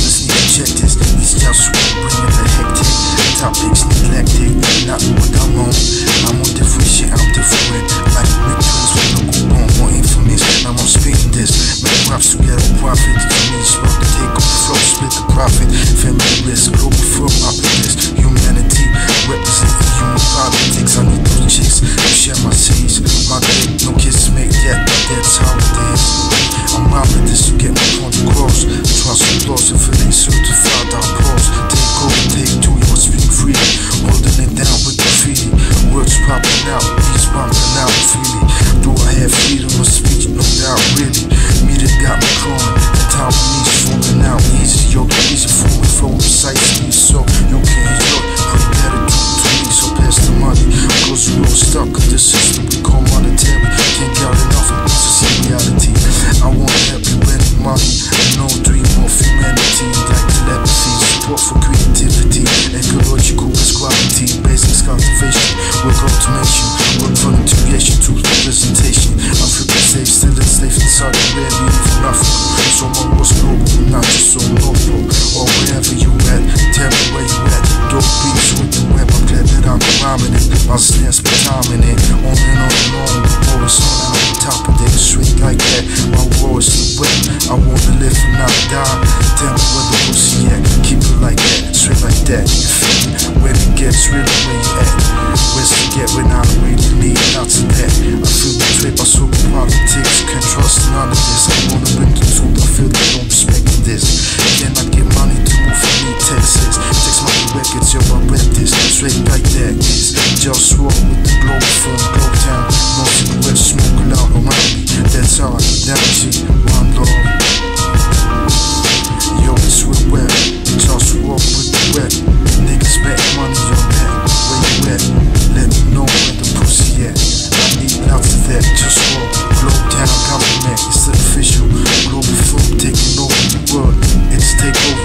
Brothers need to check this. These JustWar bringing the hectic. Topics neglected, not what I'm on. I'm on different shit, I'm different. Like big twins with no coupon, more infamous. Now I'm spitting this. Make raps together, profit. You need smoke to take up the flow, split the profit. Family risk, global firm optimist. Humanity, representing human politics. I need those chicks to share my seeds. My dick, no kisses make yet, but that's how it is. I'm robbing this, you get my point across. Trust applause if it ain't certified, I'll pause. Take over, take two, you must speak free. Holding it down with graffiti. Words popping out, beats bumping out freely. Do I have freedom of speech? No doubt, really. Media got me crawling. The time we need falling out easy. Yo, easy for me, flow precisely. So, you can enjoy. Put better to me, so pass the money. Cause we all stuck in the system we call monetary. Can't count enough of this to see reality. I want everybody money. No dream of humanity. Like telepathy, support for creativity. Ecological is quality. Basics cultivation. Work automation. Work for integration to representation. African slave still enslaved inside the rare leaf from Africa. So my war's global, not just so local. Or wherever you at, tell me where you at. Dope beats with the web, I'm glad that I'm rhyming it. My stance be timing it. On and on and on. The war is on, I'm on top of it. Straight like that, my war is the web. I wanna live and not die. Tell me where the pussy at. Keep it like that, straight like that. You feel me? When it gets really where you at. Where's to get when I don't really need lots of that. I feel betrayed by super politics. Can't trust none of this. I wanna bring the truth. I feel they don't respect this. Then I get money to move from me, Texas. Text my records, yo, I rap this. Straight like that is JustWar with the Globalfirm Globe Town. No cigarettes smoking out around me. That's how I get down, G. One love. Yo, it's real web. JustWar with the web. Niggas back money on that. Where you at? Let me know where the pussy at. I need lots of that. JustWar, Globe Town government. It's official. Globalfirm taking over the world. It's takeover.